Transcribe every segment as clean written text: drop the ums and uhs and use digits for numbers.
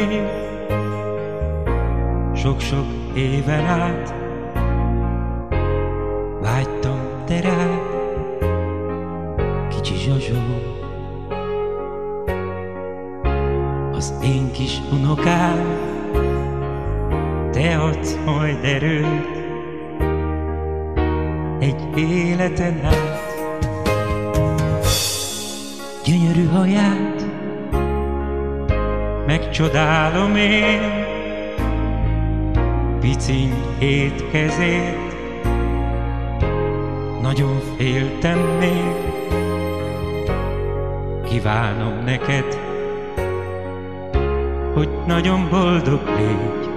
még. Sok-sok éven át vágytam te rád, kicsi Zsozsó. Az én kis unokám, te adsz majd erőt egy életen át. Gyönyörű haját megcsodálom én, piciny étkezét nagyon féltem még. Kívánom neked, hogy nagyon boldog légy,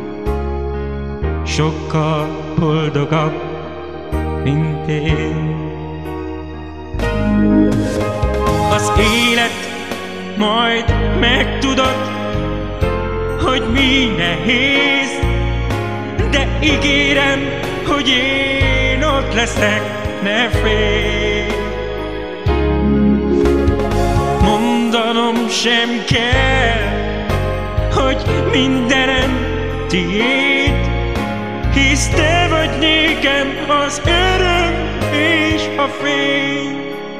sokkal boldogabb, mint én. Az élet majd megtudod, hogy mi nehéz, de ígérem, hogy én ott leszek, ne félj. Mondanom sem kell, hogy mindenem tiéd, hisz te vagy nékem az öröm és a fény.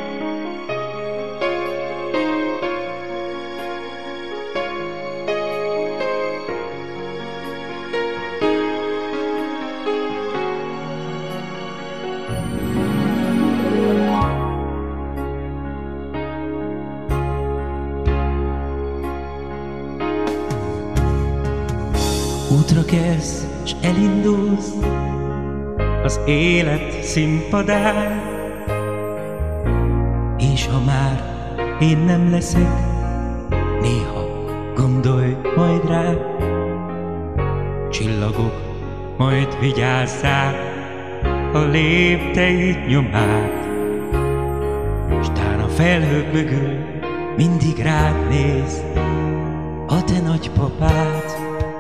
Útra kelsz, s elindulsz az élet színpadán, és ha már én nem leszek, néha gondolj majd rá. Csillagok majd vigyázzák a lépteid nyomát, s tán a felhők mögül mindig rád néz a te nagypapád.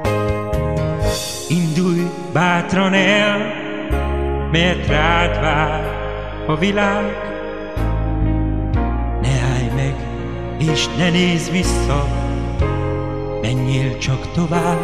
Indulj bátran el, mert rád vár a világ. Ne állj meg, és ne nézz vissza, menjél csak tovább.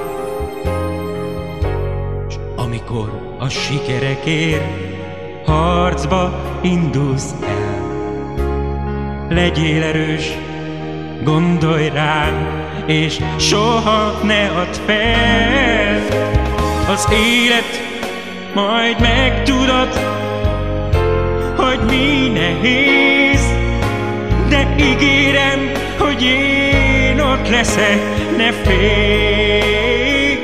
S amikor a sikerekért harcba indulsz el, legyél erős, gondolj rám, és soha ne add fel. Az élet majd megtudod, hogy mi nehéz, de ígérem, hogy én ott leszek, ne félj.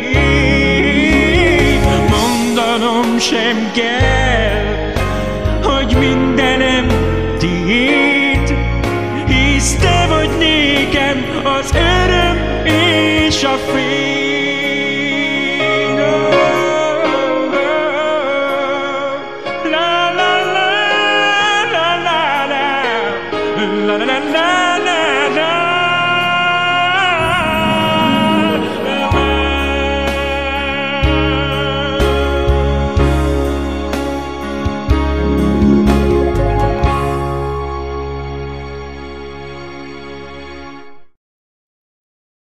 Mondanom sem kell, hogy mindenem tiéd, hisz te vagy nékem az öröm és a fény.